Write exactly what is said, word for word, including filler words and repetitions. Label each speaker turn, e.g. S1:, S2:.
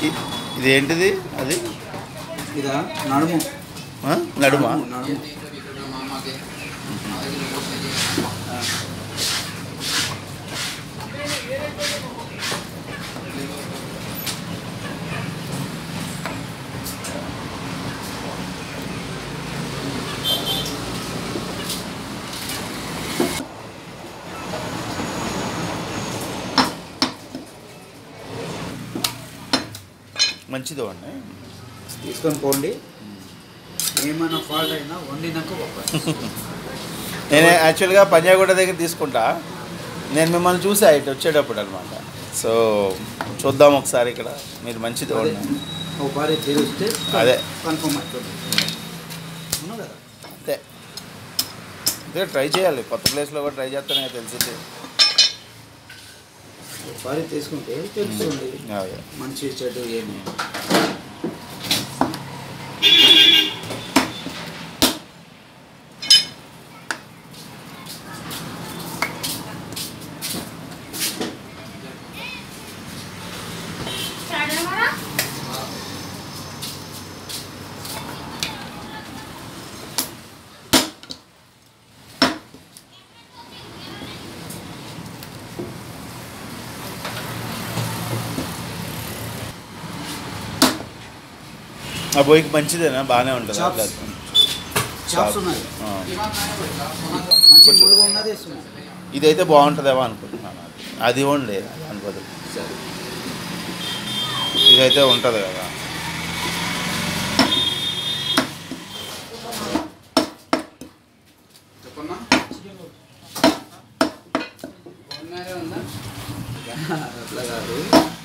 S1: ఇది ఏంటిది అది
S2: ఇదా నడుము
S1: నడుమా
S2: నడుము
S1: మంచిది అండి
S2: తీసుకొని పోండి ఏమైనా ఫాల్ట్ అయినా వండినాక
S1: నేను యాక్చువల్గా పంజాగుట్ట దగ్గర తీసుకుంటా నేను మిమ్మల్ని చూసా ఇటు వచ్చేటప్పుడు అనమాట సో చూద్దాం ఒకసారి ఇక్కడ మీరు మంచిది
S2: ఒకసారి తెలిస్తే
S1: అదే
S2: కన్ఫర్మ్ అవుతుంది కదా
S1: అంతే అదే ట్రై చేయాలి కొత్త ప్లేస్లో కూడా ట్రై చేస్తానే తెలిసింది
S2: ఒకసారి తీసుకుంటే తెలుస్తుంది మంచి చెడు ఏమి
S1: ఆ బోయికి మంచిదేనా బాగానే ఉంటుంది ఇదైతే బాగుంటుందేమో అనుకుంటున్నాను అది ఉండే అనుకోదు ఇదైతే ఉంటుంది కదా
S2: అట్లా కాదు